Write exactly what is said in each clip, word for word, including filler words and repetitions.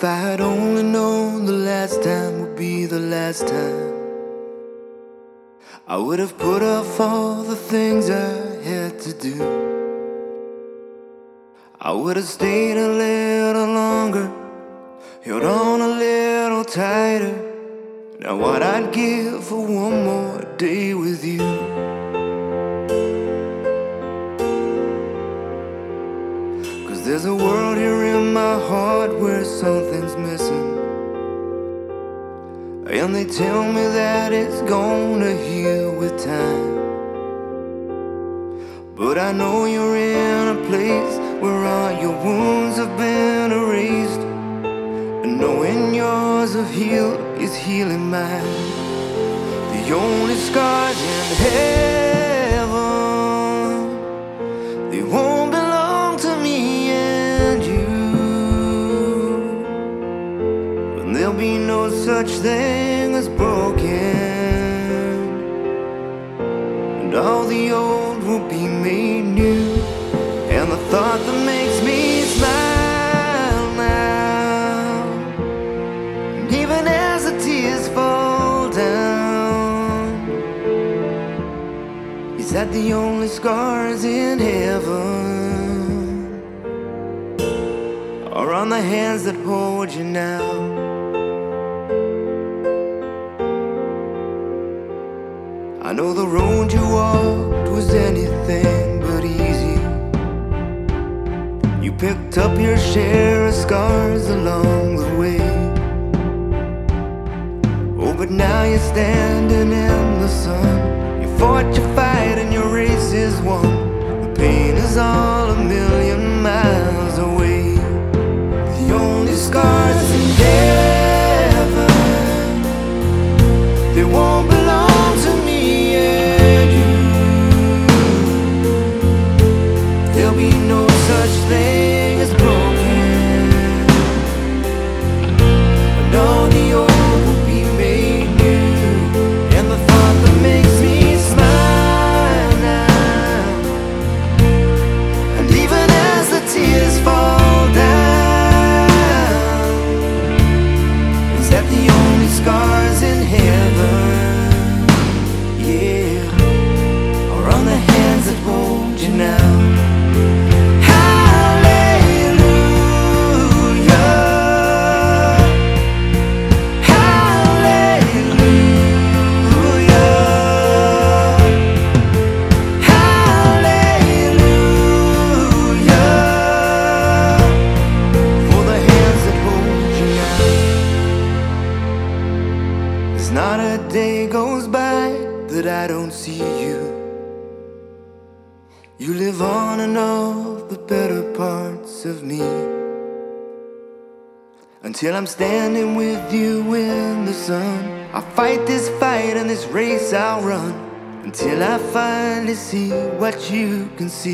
If I had only known the last time would be the last time, I would have put off all the things I had to do. I would have stayed a little longer, held on a little tighter. Now what I'd give for one more day with you. Cause there's a world here in my heart where something's missing, and they tell me that it's gonna heal with time. But I know you're in a place where all your wounds have been erased, and knowing yours have healed is healing mine. The only scars in heaven, they won't belong to me and you. And there'll be no such thing as broken, and all the old will be made new. And the thought that makes me smile now, and even as the tears fall down, is that the only scars in heaven are on the hands that hold you now. I know the road you walked was anything but easy. You picked up your share of scars along the way. Oh, but now you're standing in the sun. You fought your fight and your race is won. The pain is all a million miles away. The only scars in heaven, they won't belong to me and you. There'll be no such thing as broken, and all the old will be made new. And the thought that makes me smile now, and even as the tears fall down, is that the only scars in heaven, yeah, are on the hands that hold you now. Not a day goes by that I don't see you. You live on in all the better parts of me, until I'm standing with you in the sun. I'll fight this fight and this race I'll run, until I finally see what you can see.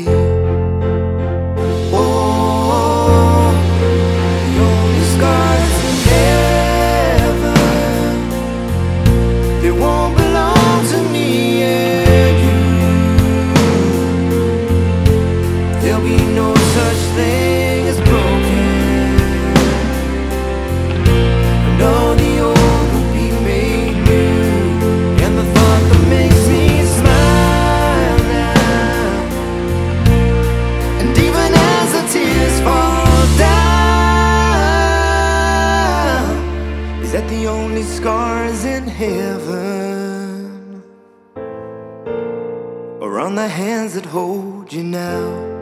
Oh, the only scars in heaven, they won't belong to me and you. There'll be no such thing as broken, and all the old will be made new. And the thought that makes me smile now, and even as the tears fall down, is that the only scars in heaven, or on the hands that hold you now.